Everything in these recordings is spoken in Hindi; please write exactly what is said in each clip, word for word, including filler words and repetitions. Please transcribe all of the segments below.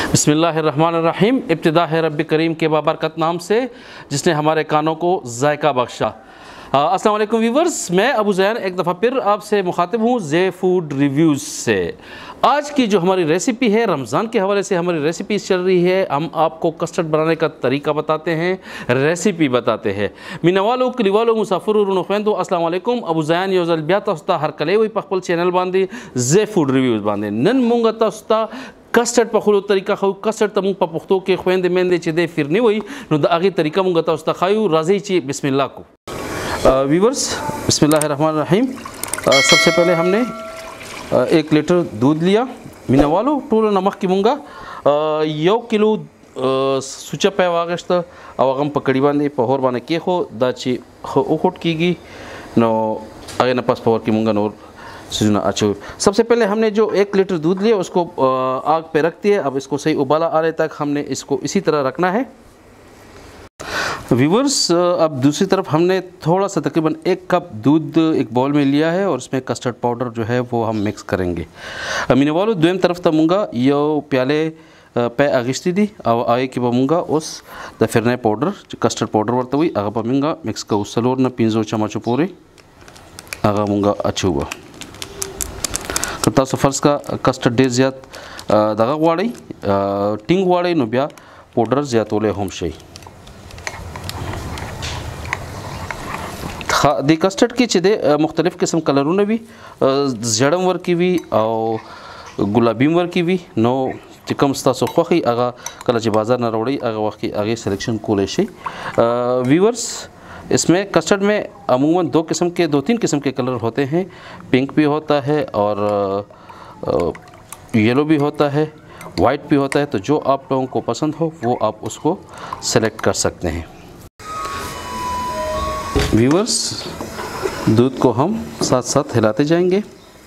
बिस्मिल्लाहिर्रहमानिर्रहीम। इब्तिदा है रब्बी करीम के बाबरकत नाम से जिसने हमारे कानों को जायका बख्शा। अस्सलाम वालेकुम व्यूवर्स, मैं अबू ज़ैन एक दफ़ा फिर आपसे मुखातिब हूँ जे फूड रिव्यूज़ से। आज की जो हमारी रेसिपी है, रमज़ान के हवाले से हमारी रेसिपी चल रही है। हम आपको कस्टर्ड बनाने का तरीका बताते हैं, रेसिपी बताते हैं। मिनवालो कलीवालो मुसाफिर नुखैंदो अस्सलाम वालेकुम। अबू ज़ैन योजल बिया तस्ता हर कले वही पखपल चैनल बांधे जे फूड रिव्यूज़ बांधे नन मुंगा तस्ता कस्टर्ड पखुलो तरीका खाऊ। कस्टर्ड तमु पपुख्तो के खुएंदे मेंदे चिदे फिर नहीं हुई नो द आगे तरीका मुंगा तस्ता खायू राजी ची बिस्मिल्लाह को। व्यूवर्स बिस्मिल्लाहिर्रहमानिर्रहीम। सबसे पहले हमने एक लीटर दूध लिया। मिनवालो टोलो नमक की मुंगा यो किलो सुचा पे वागश्त अवगम पकड़ी बांधे पहोर बाने के हो दाची उखोट कीगी नो आगे न पास पहोर की मुंगा नोर सुना अच्छो। सबसे पहले हमने जो एक लीटर दूध लिया उसको आग पे रख दिया। अब इसको सही उबाला आने तक हमने इसको इसी तरह रखना है। व्यूवर्स अब दूसरी तरफ हमने थोड़ा सा तकरीबन एक कप दूध एक बाउल में लिया है और उसमें कस्टर्ड पाउडर जो है वो हम मिक्स करेंगे। मीने वालों दोम तरफ तमुंगा यो प्याले पे आगिश्ती दी अब आए कि बमुंगा उस द फिरने पाउडर कस्टर्ड पाउडर वर्ता हुई आगा बमिंगा मिक्स का उस सलोर न पिंजो चमचो पूरे आगा मुंगा अच्छी हुआ तो तासो फर्स्ट का कस्टर्ड डे ज़्याद दगा वाड़ी टिंग वाड़ी नुबिया पाउडर ज़्याद ओले हम शे दी कस्टर्ड की चिदे मुख्तलिफ़ किस्म कलरों ने भी जड़म वर की भी और गुलाबी वर की भी नो चिकम स्तासो ख़ुशी आगा कल च बाज़ार न रोड़ी आगा वक़्त आगे सिलेक्शन कोले शे। व्यूवर्स इसमें कस्टर्ड में अमूमन दो किस्म के दो तीन किस्म के कलर होते हैं। पिंक भी होता है और येलो भी होता है, वाइट भी होता है। तो जो आप लोगों को पसंद हो वो आप उसको सेलेक्ट कर सकते हैं। व्यूवर्स दूध को हम साथ साथ हिलाते जाएंगे।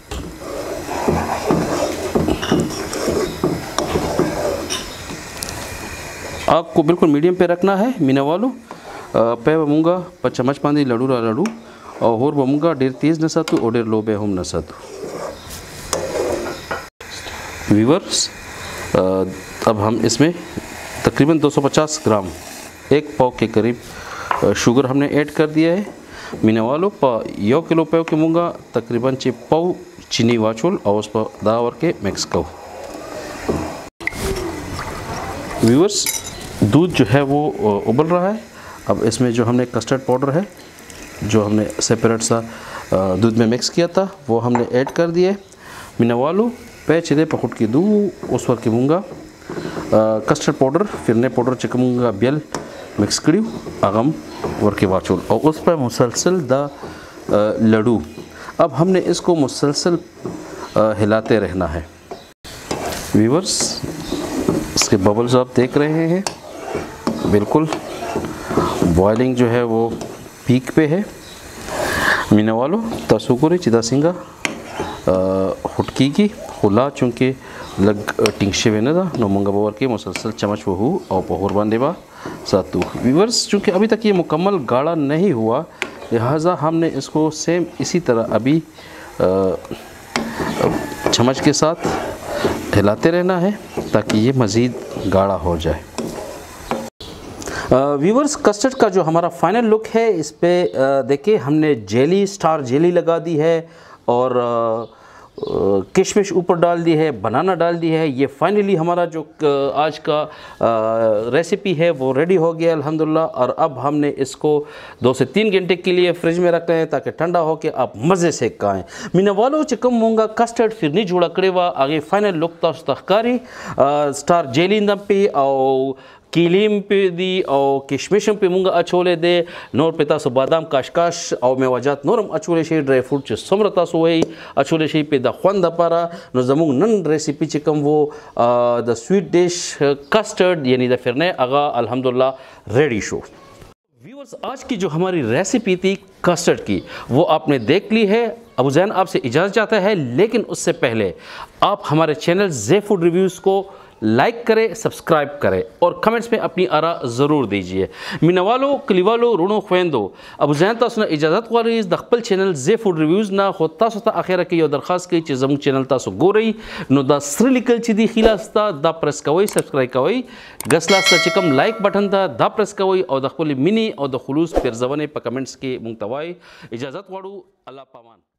आग को बिल्कुल मीडियम पे रखना है। मीना वालों पे बमुंगा पर चम्मच पानी लड़ू रा लड़ू और होर बमुंगा डेर तेज़ न सातु और डेर लो बे हम न सातु। व्यूवर्स अब हम इसमें तकरीबन दो सौ पचास ग्राम एक पाव के करीब शुगर हमने ऐड कर दिया है। मीना वालों पा यो किलो पाव के मुंगा तकरीबन चे पाव चीनी वाचुल और उस पर दावर के मिक्स करो। व्यूवर्स दूध जो है वो उबल रहा है। अब इसमें जो हमने कस्टर्ड पाउडर है जो हमने सेपरेट सा दूध में मिक्स किया था वो हमने ऐड कर दिए। मीना वालों पे चिदे पकुट की दू उस वर के मुंगा कस्टर्ड पाउडर फिरने पाउडर चिकमुंगा बेल मिक्स करी आगम वर के वाचुल और उस पर मुसलसल द लड्डू। अब हमने इसको मुसलसल हिलाते रहना है। व्यूवर्स इसके बबल्स आप देख रहे हैं, बिल्कुल बॉइलिंग जो है वो पीक पे है। मीना वालों तसुकुरी चिदा सिंगा हुटकी की खुला चूँकि लग टिंगशे वे ना नो मंगा बवर के मुसलसल चमच वो हो और पहोर बांधेबा सातु। व्यूवर्स चूँकि अभी तक ये मुकम्मल गाढ़ा नहीं हुआ लिहाजा हमने इसको सेम इसी तरह अभी चम्मच के साथ हिलाते रहना है ताकि ये मज़ीद गाढ़ा हो जाए। व्यूवर्स कस्टर्ड का जो हमारा फाइनल लुक है इस पे देखिए हमने जेली स्टार जेली लगा दी है और किशमिश ऊपर डाल दी है, बनाना डाल दी है। ये फाइनली हमारा जो आज का रेसिपी है वो रेडी हो गया अल्हम्दुलिल्लाह। और अब हमने इसको दो से तीन घंटे के लिए फ्रिज में रखते हैं ताकि ठंडा हो के आप मज़े से खाएँ। मीना वालों चिकम मूंगा कस्टर्ड फिर नहीं जुड़ा करेवा आगे फाइनल लुक तख्कारी स्टार जेली नपी और कीलीम पे दी और किशमिशम पे मुंगा अछोले दे नोर पिता सो बादाम काशकाश और मेवाजात नोरम अछोले शे ड्राई फ्रूट च समरता सो वही अछोले शे पे द ख्वंद पारा नो जमुंग नन रेसिपी चिकम वो द स्वीट डिश कस्टर्ड यानी द फिरने आगा अल्हम्दुलिल्लाह रेडी शो। व्यूअर्स आज की जो हमारी रेसिपी थी कस्टर्ड की वो आपने देख ली है। अबू ज़ैन आपसे इजाज़त चाहता है, लेकिन उससे पहले आप हमारे चैनल जे फूड रिव्यूज़ को लाइक करें, सब्सक्राइब करें और कमेंट्स में अपनी आरा ज़रूर दीजिए। मिनवालो कलीवालो रुणो ख्वेंदो अबू ज़ैन तासु इजाज़त वाली द खपल चैनल जे फूड रिव्यूज़ ना खुद तासु ता आखिर के यो दरख्वास्त की चीज़ चैनल तासु गोरई नो द स्री लिखल ची दी खिलास्ता द प्रेस कवई सब्सक्राइब कवई गसलास्ता चिकम लाइक बटन दा द प्रेस कवई और द खपल मिनी और द खुलूस फिर जवने पर कमेंट्स के मुंतवाई इजाज़त वाड़ू अल्लाह पामान।